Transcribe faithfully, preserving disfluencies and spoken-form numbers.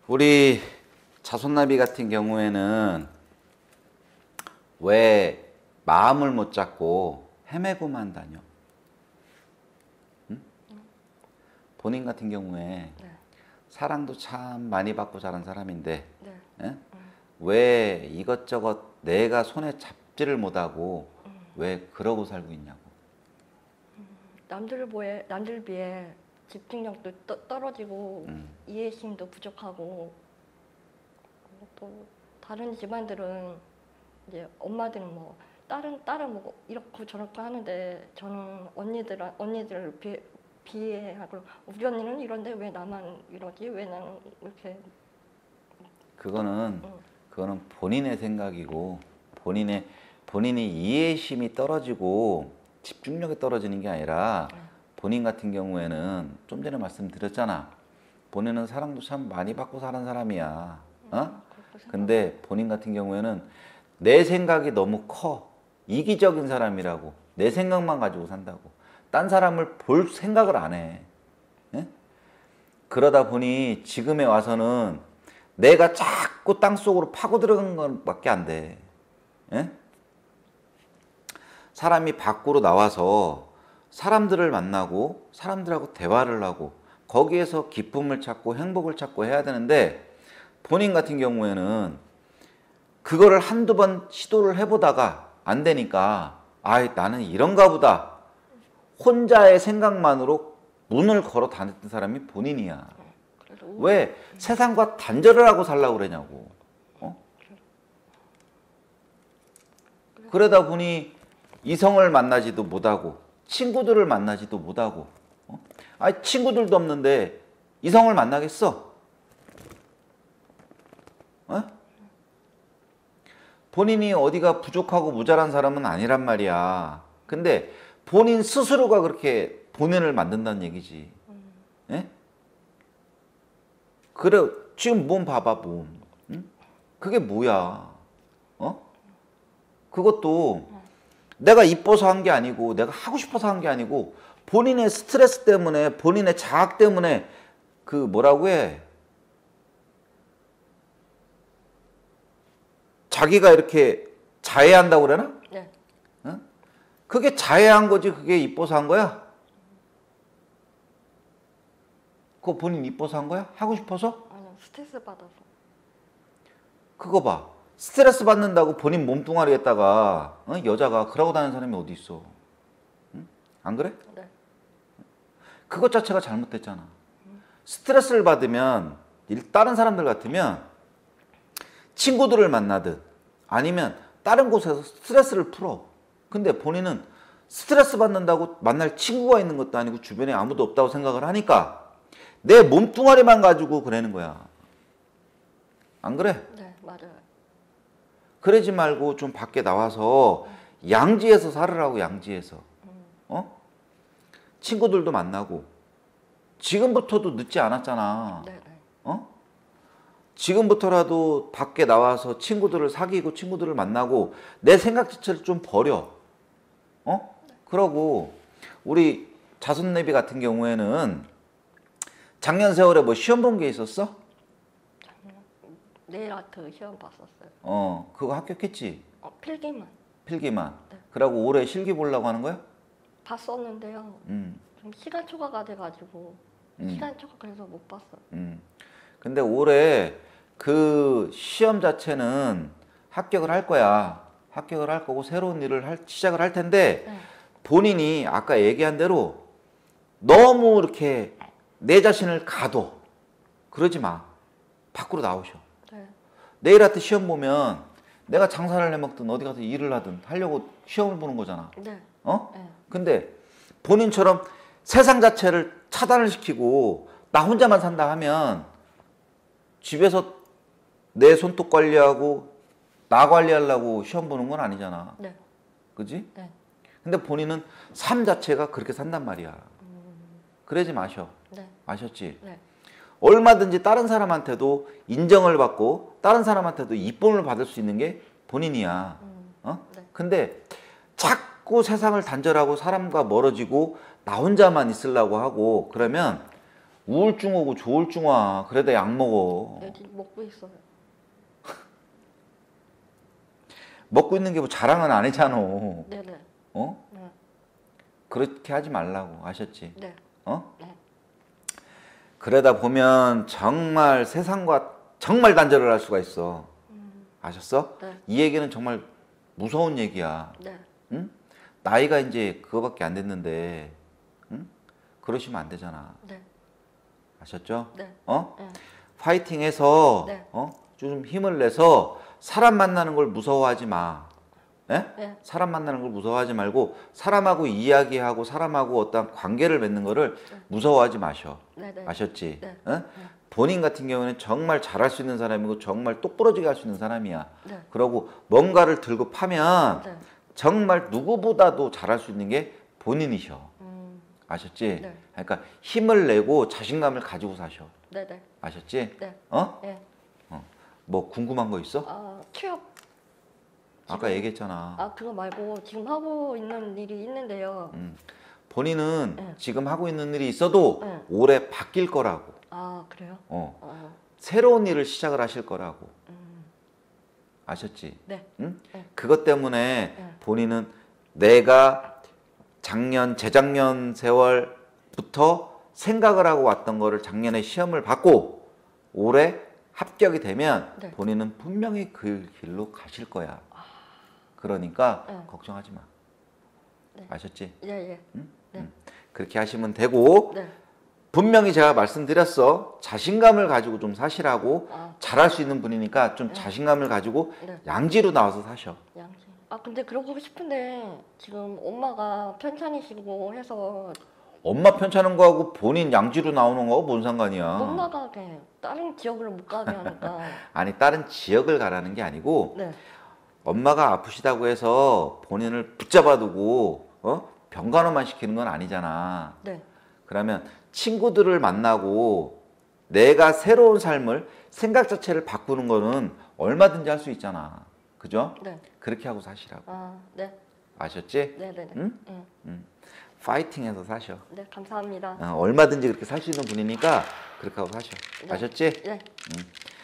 우리 자손나비 같은 경우에는 왜 마음을 못 잡고 헤매고만 다녀? 응? 본인 같은 경우에 네. 사랑도 참 많이 받고 자란 사람인데 네. 예? 음. 왜 이것저것 내가 손에 잡지를 못하고 음. 왜 그러고 살고 있냐고. 남들 보에 남들 비해 집중력도 떠, 떨어지고 음. 이해심도 부족하고 또 다른 집안들은 이제 엄마들은 뭐 딸은 딸은 뭐 이렇고 저렇고 하는데 저는 언니들 언니들 비 비하고 우리 언니는 이런데 왜 나만 이러지? 왜 나는 이렇게. 그거는 응. 그거는 본인의 생각이고 본인의 본인이 이해심이 떨어지고 집중력이 떨어지는 게 아니라 응. 본인 같은 경우에는 좀 전에 말씀드렸잖아. 본인은 사랑도 참 많이 받고 사는 사람이야. 어? 근데 본인 같은 경우에는 내 생각이 너무 커. 이기적인 사람이라고. 내 생각만 가지고 산다고. 딴 사람을 볼 생각을 안 해. 예? 그러다 보니 지금에 와서는 내가 자꾸 땅속으로 파고 들어간 것밖에 안 돼. 예? 사람이 밖으로 나와서 사람들을 만나고 사람들하고 대화를 하고 거기에서 기쁨을 찾고 행복을 찾고 해야 되는데 본인 같은 경우에는 그거를 한두 번 시도를 해보다가 안 되니까 아, 나는 이런가 보다. 혼자의 생각만으로 문을 걸어 다녔던 사람이 본인이야. 왜 세상과 단절을 하고 살라고 그러냐고. 어? 그러다 보니 이성을 만나지도 못하고 친구들을 만나지도 못하고 어? 아니 친구들도 없는데 이성을 만나겠어? 어? 본인이 어디가 부족하고 모자란 사람은 아니란 말이야. 근데 본인 스스로가 그렇게 본인을 만든다는 얘기지. 예? 그래 지금 몸 봐봐 몸. 응? 그게 뭐야? 어? 그것도 내가 이뻐서 한 게 아니고 내가 하고 싶어서 한 게 아니고 본인의 스트레스 때문에 본인의 자학 때문에 그 뭐라고 해? 자기가 이렇게 자해한다고 그러나? 네. 어? 그게 자해한 거지 그게 이뻐서 한 거야? 그거 본인 이뻐서 한 거야? 하고 싶어서? 아니요, 스트레스 받아서. 그거 봐. 스트레스 받는다고 본인 몸뚱아리에다가 어? 여자가 그러고 다니는 사람이 어디 있어? 응? 안 그래? 네. 그것 자체가 잘못됐잖아. 스트레스를 받으면 다른 사람들 같으면 친구들을 만나든 아니면 다른 곳에서 스트레스를 풀어. 근데 본인은 스트레스 받는다고 만날 친구가 있는 것도 아니고 주변에 아무도 없다고 생각을 하니까 내 몸뚱아리만 가지고 그러는 거야. 안 그래? 네, 맞아요. 그러지 말고 좀 밖에 나와서 양지에서 살으라고. 양지에서. 어? 친구들도 만나고. 지금부터도 늦지 않았잖아. 네, 네. 어? 지금부터라도 밖에 나와서 친구들을 사귀고 친구들을 만나고 내 생각 자체를 좀 버려. 어? 그러고 우리 자손내비 같은 경우에는 작년 세월에 뭐 시험 본 게 있었어? 네일 아트 시험 봤었어요. 어, 그거 합격했지? 어, 필기만. 필기만. 네. 그러고 올해 실기 보려고 하는 거야? 봤었는데요. 음. 좀 시간 초과가 돼가지고 음. 시간 초과 그래서 못 봤어요. 음. 근데 올해 그 시험 자체는 합격을 할 거야. 합격을 할 거고 새로운 일을 할, 시작을 할 텐데 네. 본인이 아까 얘기한 대로 너무 이렇게 내 자신을 가둬. 그러지 마. 밖으로 나오셔. 네. 네일 아트 시험 보면 내가 장사를 해먹든 어디 가서 일을 하든 하려고 시험을 보는 거잖아. 네. 어? 네. 근데 본인처럼 세상 자체를 차단을 시키고 나 혼자만 산다 하면 집에서 내 손톱 관리하고 나 관리하려고 시험 보는 건 아니잖아. 네. 그지? 네. 근데 본인은 삶 자체가 그렇게 산단 말이야. 음, 그러지 마셔. 네. 아셨지? 네. 얼마든지 다른 사람한테도 인정을 받고 다른 사람한테도 이쁨을 받을 수 있는 게 본인이야. 음, 어? 네. 근데 자꾸 세상을 단절하고 사람과 멀어지고 나 혼자만 있으려고 하고 그러면 우울증 오고 조울증 와. 그래도 약 먹어. 네, 지금 먹고 있어요. 먹고 있는 게 뭐 자랑은 아니잖아. 네네. 어? 네. 그렇게 하지 말라고. 아셨지? 네. 어? 네. 그러다 보면 정말 세상과 정말 단절을 할 수가 있어. 음, 아셨어? 네. 이 얘기는 정말 무서운 얘기야. 네. 응? 나이가 이제 그거밖에 안 됐는데, 응? 그러시면 안 되잖아. 네. 아셨죠? 네. 어? 네. 파이팅해서 네. 어? 좀 힘을 내서 사람 만나는 걸 무서워하지 마. 예? 네. 사람 만나는 걸 무서워하지 말고 사람하고 이야기하고 사람하고 어떤 관계를 맺는 거를 네. 무서워하지 마셔. 네네. 아셨지? 네. 어? 본인 같은 경우는 정말 잘할 수 있는 사람이고 정말 똑부러지게 할 수 있는 사람이야. 네. 그러고 뭔가를 들고 파면 네. 정말 누구보다도 잘할 수 있는 게 본인이셔. 음, 아셨지? 네. 그러니까 힘을 내고 자신감을 가지고 사셔. 네네. 아셨지? 네. 어? 네. 뭐 궁금한 거 있어? 아, 취업. 아까 얘기했잖아. 아, 그거 말고 지금 하고 있는 일이 있는데요. 음. 본인은 네. 지금 하고 있는 일이 있어도 네. 올해 바뀔 거라고. 아, 그래요? 어. 어, 새로운 일을 시작을 하실 거라고. 음, 아셨지? 네. 응? 네. 그것 때문에 네. 본인은 내가 작년, 재작년 세월부터 생각을 하고 왔던 거를 작년에 시험을 받고 올해 합격이 되면 네. 본인은 분명히 그 길로 가실 거야. 그러니까 네. 걱정하지 마. 네. 아셨지? 예, 예. 네. 그렇게 하시면 되고 네. 분명히 제가 말씀드렸어. 자신감을 가지고 좀 사시라고. 아, 잘할 수 있는 분이니까 좀 자신감을 가지고 네. 양지로 나와서 사셔. 양심. 아, 근데 그러고 싶은데 지금 엄마가 편찮으시고 해서 엄마 편찮은 거하고 본인 양지로 나오는 거하고 뭔 상관이야. 못 나가게 다른 지역으로 못 가게 하니까. 아니 다른 지역을 가라는 게 아니고 네. 엄마가 아프시다고 해서 본인을 붙잡아 두고 어? 병간호만 시키는 건 아니잖아. 네. 그러면 친구들을 만나고 내가 새로운 삶을 생각 자체를 바꾸는 거는 얼마든지 할 수 있잖아. 그죠? 네. 그렇게 하고 사시라고. 아, 네. 아셨지? 네, 네, 네. 응? 응. 파이팅해서 사셔. 네, 감사합니다. 어, 얼마든지 그렇게 살 수 있는 분이니까 그렇게 하고 사셔. 네. 아셨지? 네. 응.